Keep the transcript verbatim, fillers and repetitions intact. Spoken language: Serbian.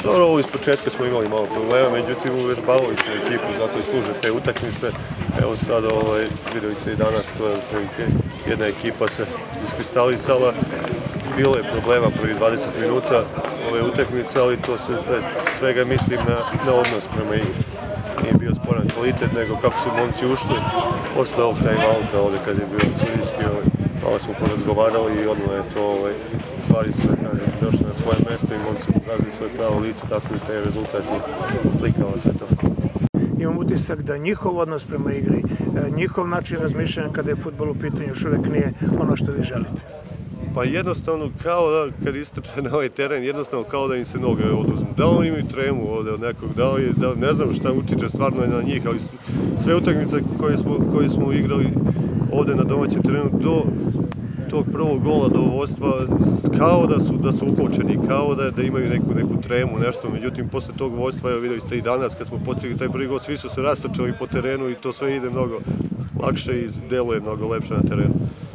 Dobro, ovo iz početka smo imali malo problema, međutim uvežbavali smo ekipu, zato i služe te utakmice. Evo sad videli ste i danas, to je jedna ekipa se iskristalisala. Bilo je problema prvi dvadeset minuta ove utakmice, ali to se svega mislim na odnos prema igri. Nije bio sporan kvalitet, nego kako su momci ušli posle ovog time-outa ovde kad je bio sudijski, malo smo porazgovarali i odmah je to stvari su došle na svoje mesto i momci pokazali svoje pravo lice, tako i taj rezultat slikava sve to. Imam utisak da njihov odnos prema igri, njihov način razmišljanja kada je fudbal u pitanju još uvek nije ono što vi želite. Pa jednostavno kao da kad istrče na ovaj teren, jednostavno kao da im se noge oduzmu. Da li imaju tremu ovde od nekog, da li, ne znam šta utiče stvarno na njih, ali sve utakmice koje smo igrali ovde na domaćem terenu do tog prvog gola do vodstva, kao da su ukočeni, kao da imaju neku tremu, nešto. Međutim, posle tog vodstva, evo videli ste i danas kad smo postigli taj prvi gol, svi su se rastrčali po terenu i to sve ide mnogo lakše i deluje mnogo lepše na terenu.